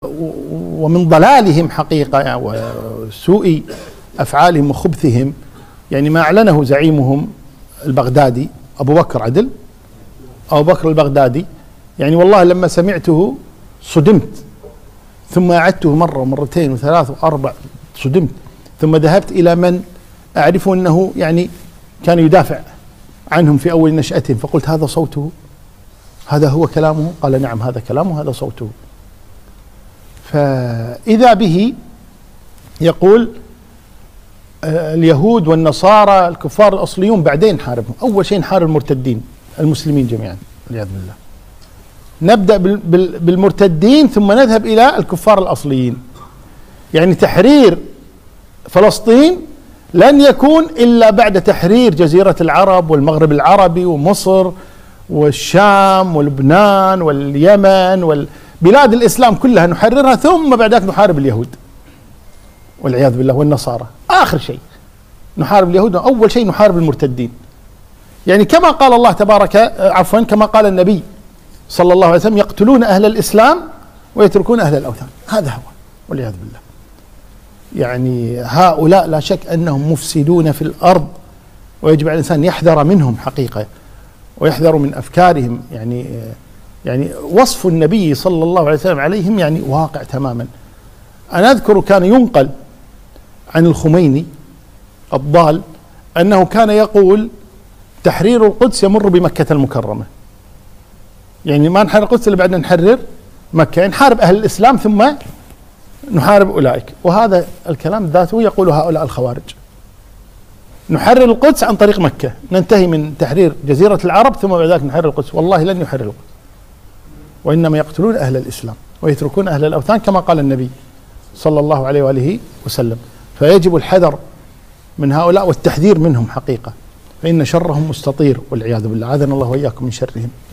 ومن ضلالهم حقيقة وسوء أفعالهم وخبثهم، يعني ما أعلنه زعيمهم البغدادي أبو بكر البغدادي، يعني والله لما سمعته صدمت، ثم أعدته مرة ومرتين وثلاث وأربع، صدمت، ثم ذهبت إلى من أعرف أنه يعني كان يدافع عنهم في أول نشأتهم، فقلت هذا صوته، هذا هو كلامه؟ قال نعم هذا كلامه، هذا صوته. فإذا به يقول اليهود والنصارى الكفار الأصليون بعدين نحاربهم، أول شيء نحارب المرتدين المسلمين جميعا والعياذ بالله، نبدأ بالمرتدين ثم نذهب إلى الكفار الأصليين. يعني تحرير فلسطين لن يكون إلا بعد تحرير جزيرة العرب والمغرب العربي ومصر والشام ولبنان واليمن والبلاد الإسلام كلها نحررها، ثم بعد ذلك نحارب اليهود والعياذ بالله والنصارى. آخر شيء نحارب اليهود، أول شيء نحارب المرتدين. يعني كما قال الله تبارك كما قال النبي صلى الله عليه وسلم: يقتلون أهل الإسلام ويتركون أهل الأوثان. هذا هو والعياذ بالله. يعني هؤلاء لا شك أنهم مفسدون في الأرض، ويجب على الإنسان يحذر منهم حقيقة ويحذر من أفكارهم. يعني وصف النبي صلى الله عليه وسلم عليهم يعني واقع تماما. أنا أذكر كان ينقل عن الخميني الضال أنه كان يقول: تحرير القدس يمر بمكة المكرمة، يعني ما نحرر القدس إلا بعد نحرر مكة، نحارب أهل الإسلام ثم نحارب أولئك. وهذا الكلام ذاته يقول هؤلاء الخوارج: نحرر القدس عن طريق مكة، ننتهي من تحرير جزيرة العرب ثم بعد ذلك نحرر القدس. والله لن يحرر القدس، وإنما يقتلون أهل الإسلام ويتركون أهل الأوثان كما قال النبي صلى الله عليه وآله وسلم. فيجب الحذر من هؤلاء والتحذير منهم حقيقة، فإن شرهم مستطير والعياذ بالله، عاذنا الله وإياكم من شرهم.